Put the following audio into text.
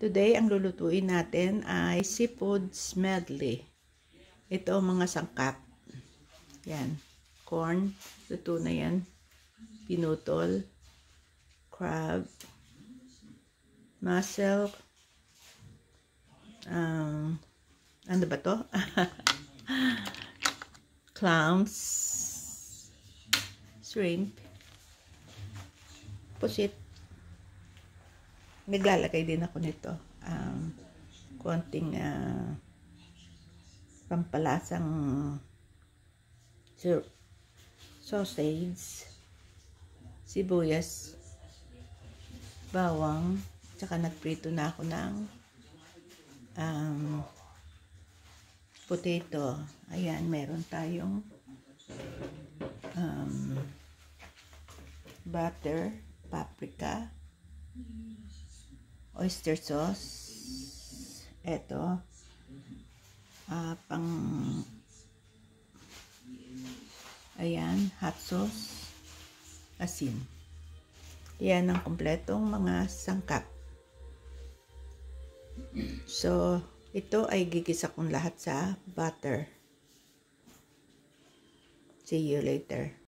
Today, ang lulutuin natin ay Seafoods Medley. Ito ang mga sangkap. Yan. Corn. Luto na yan. Pinutol. Crab. Mussel. Ano ba to? Clams. Shrimp. Pusit. Naglalagay din ako nito. Konting pampalasang sausage, sibuyas, bawang, tsaka nagprito na ako ng potato. Ayan, meron tayong butter, paprika, oyster sauce, eto, ayan, hot sauce, asin. Yan ang kompletong mga sangkap. So, ito ay gigisa kong lahat sa butter. See you later.